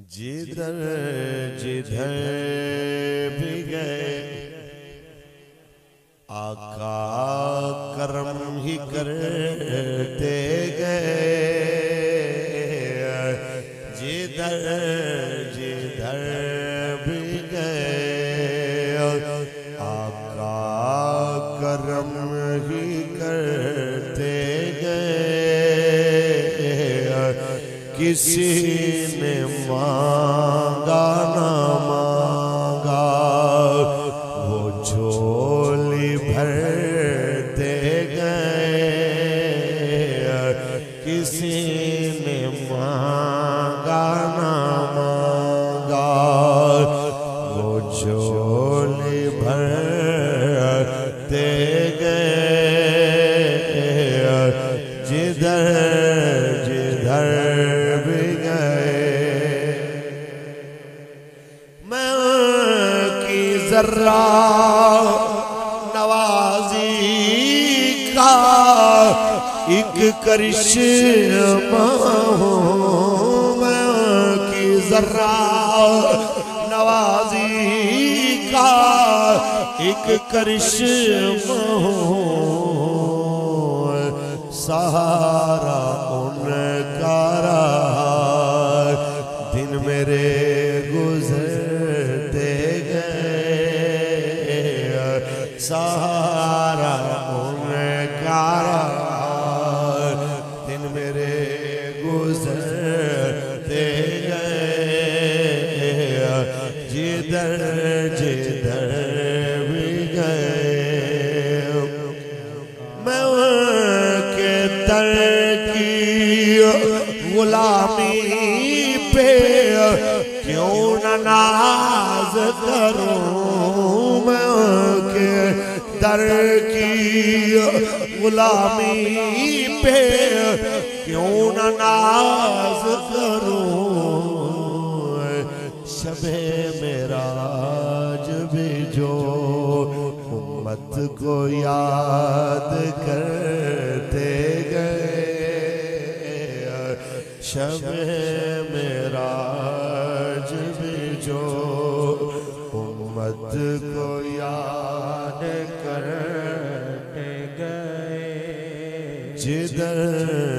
जिधर जिधर भी गए आका करम ही करते गए। जिधर जिधर भी गए आका करम ही करते गए। किसी ने मांगा ना मांगा वो झोली भरते गए। किसी ने मांगा ना मांगा वो झोली भरते गए। जिधर जिधर भी गए मैं की जर्रा नवाजी का एक करिश्मा हूँ। मैं की जर्रा नवाजी का एक करिश्मा हूँ। सहारा उनका रहा दिन मेरे गुजरते गए। सहारा उनका रहा दिन मेरे गुजरते गए। जिधर जिधर भी गए मैं के तर की गुलामी पे क्यों न नाज करूं। मैं के तर की गुलामी पे क्यों न नाज करूं। शबे मेराज भी जो उम्मत को याद करते गए। शबे मेराज भी जो उम्मत को याद करते गए। जिधर